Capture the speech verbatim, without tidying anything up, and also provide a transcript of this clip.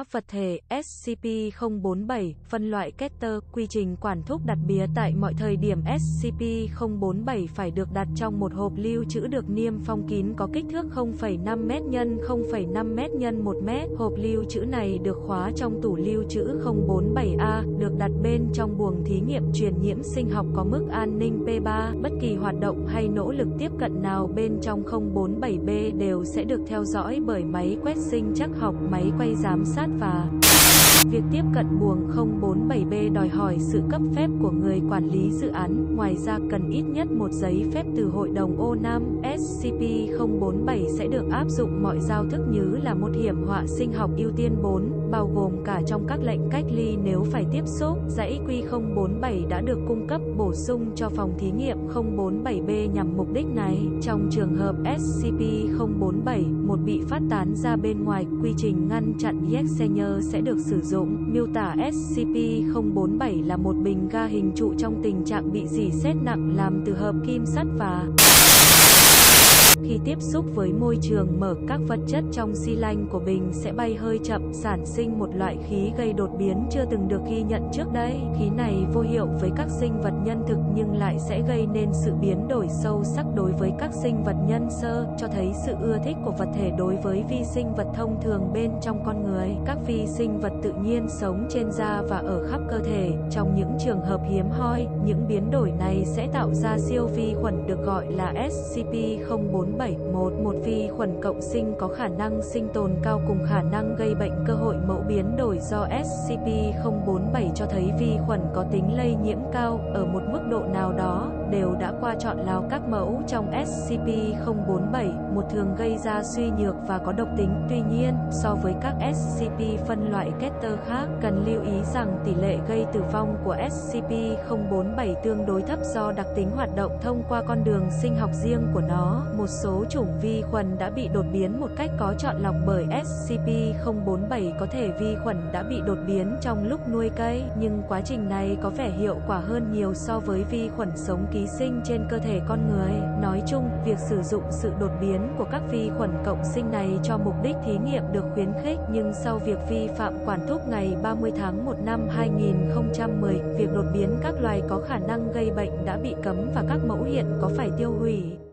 vật thể S C P không bốn bảy, phân loại Keter, quy trình quản thúc đặt bìa tại mọi thời điểm S C P không bốn bảy phải được đặt trong một hộp lưu trữ được niêm phong kín có kích thước không phẩy năm mét nhân không phẩy năm mét nhân một mét. Hộp lưu trữ này được khóa trong tủ lưu trữ không bốn bảy A, được đặt bên trong buồng thí nghiệm truyền nhiễm sinh học có mức an ninh P ba. Bất kỳ hoạt động hay nỗ lực tiếp cận nào bên trong không bốn bảy B đều sẽ được theo dõi bởi máy quét sinh trắc học, máy quay giám sát và việc tiếp cận buồng không bốn bảy B đòi hỏi sự cấp phép của người quản lý dự án. Ngoài ra cần ít nhất một giấy phép từ Hội đồng ô năm. S C P không bốn bảy sẽ được áp dụng mọi giao thức như là một hiểm họa sinh học ưu tiên bốn, bao gồm cả trong các lệnh cách ly nếu phải tiếp xúc. Dãy Q không bốn bảy đã được cung cấp bổ sung cho phòng thí nghiệm không bốn bảy B nhằm mục đích này. Trong trường hợp S C P không bốn bảy một bị phát tán ra bên ngoài, quy trình ngăn chặn Yexener sẽ được sử dụng. Miêu tả S C P không bốn bảy là một bình ga hình trụ trong tình trạng bị rỉ sét nặng làm từ hợp kim sắt và khi tiếp xúc với môi trường mở, các vật chất trong xi lanh của bình sẽ bay hơi chậm, sản sinh một loại khí gây đột biến chưa từng được ghi nhận trước đây. Khí này vô hiệu với các sinh vật nhân thực nhưng lại sẽ gây nên sự biến đổi sâu sắc đối với các sinh vật nhân sơ, cho thấy sự ưa thích của vật thể đối với vi sinh vật thông thường bên trong con người. Các vi sinh vật tự nhiên sống trên da và ở khắp cơ thể. Trong những trường hợp hiếm hoi, những biến đổi này sẽ tạo ra siêu vi khuẩn được gọi là S C P không bốn bảy. một Một vi khuẩn cộng sinh có khả năng sinh tồn cao cùng khả năng gây bệnh. Cơ hội mẫu biến đổi do S C P không bốn bảy cho thấy vi khuẩn có tính lây nhiễm cao, ở một mức độ nào đó, đều đã qua chọn lọc. Các mẫu trong S C P không bốn bảy, một thường gây ra suy nhược và có độc tính. Tuy nhiên, so với các S C P phân loại Keter khác, cần lưu ý rằng tỷ lệ gây tử vong của S C P không bốn bảy tương đối thấp do đặc tính hoạt động thông qua con đường sinh học riêng của nó. Một số chủng vi khuẩn đã bị đột biến một cách có chọn lọc bởi S C P không bốn bảy. Có thể vi khuẩn đã bị đột biến trong lúc nuôi cây, nhưng quá trình này có vẻ hiệu quả hơn nhiều so với vi khuẩn sống ký sinh trên cơ thể con người. Nói chung, việc sử dụng sự đột biến của các vi khuẩn cộng sinh này cho mục đích thí nghiệm được khuyến khích, nhưng sau việc vi phạm quản thúc ngày ba mươi tháng một năm hai nghìn không trăm mười, việc đột biến các loài có khả năng gây bệnh đã bị cấm và các mẫu hiện có phải tiêu hủy.